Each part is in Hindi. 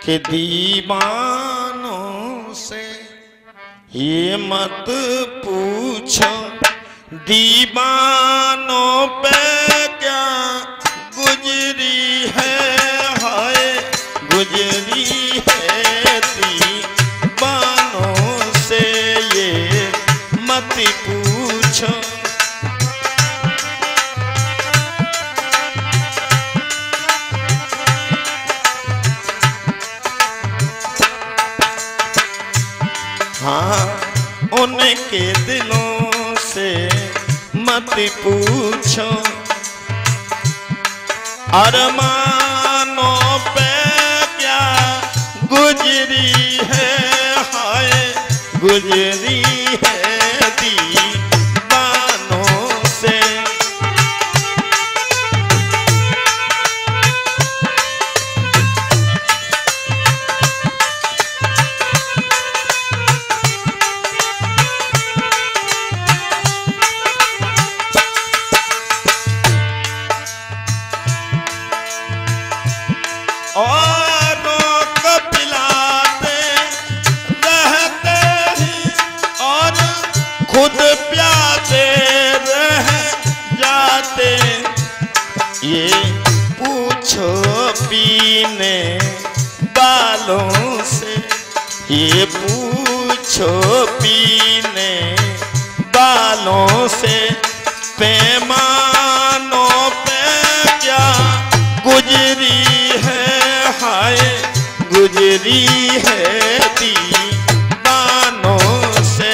कि दीवानों से ये मत पूछो, दीवानों पे क्या गुजरी है, हाय गुजरी है। दीवानों से ये मत पूछो। हाँ, उनके दिलों से मत पूछो, अरमानों पे क्या गुजरी है, हाय गुजरी है। दीवानों से औरों को पिलाते रहते हैं और खुद प्यासे रह जाते। ये पूछो पीने वालों से, ये पूछो पीने वालों से, पैमानों पे क्या गुजरी है, हाय गुजरी है। दीवानों से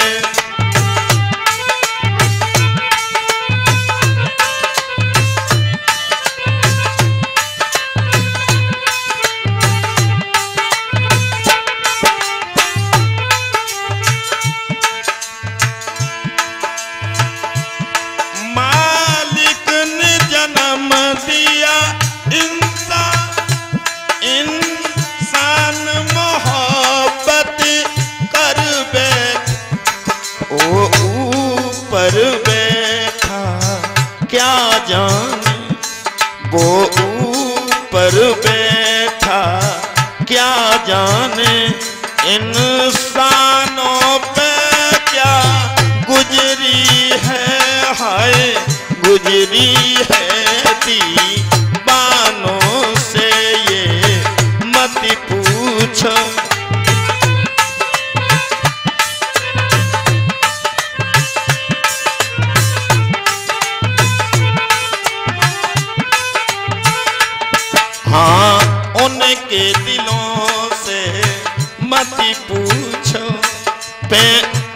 मालिक ने जन्म दिया इंसान मोहब्बत कर बैठ, ओ ऊपर बैठा क्या जाने, वो ऊपर बैठा क्या जाने। इंसानों पे क्या गुजरी है, हाय गुजरी है। दीवानों से ये मत पूछो, हाँ उनके दिलों से मत पूछो, पे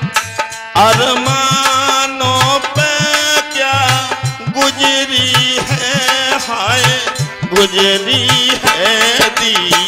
अरमानों पे क्या गुजरी है, हाय गुजरी है। दी